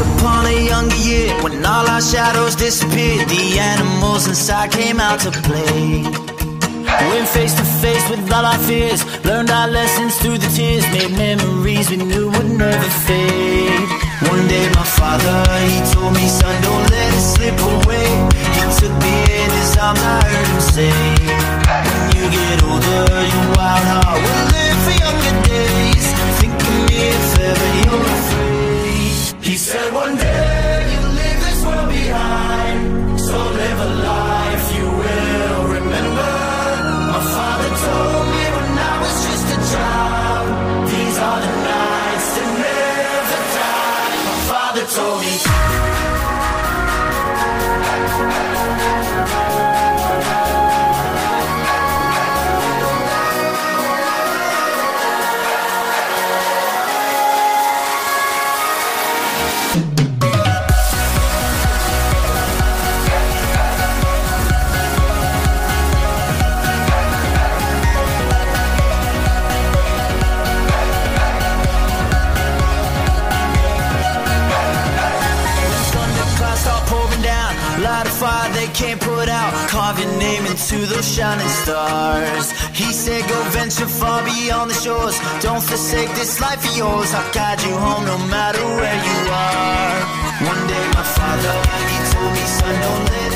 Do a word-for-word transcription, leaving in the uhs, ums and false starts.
upon a younger year, when all our shadows disappeared, the animals inside came out to play. Went face to face with all our fears, learned our lessons through the tears, made memories we knew would never fade. One day my father, he told me, son, don't let it slip away. He took me in his arms, I heard him say, when you get older, your wild heart will live for younger days. Think of me if ever you're afraid. He said one day you'll leave this world behind, so live a life you will remember. My father told me when I was just a child, these are the nights that never die. My father told me. Light a fire they can't put out, carve your name into those shining stars. He said go venture far beyond the shores, don't forsake this life of yours. I'll guide you home no matter where you are. One day my father, he told me, son, don't let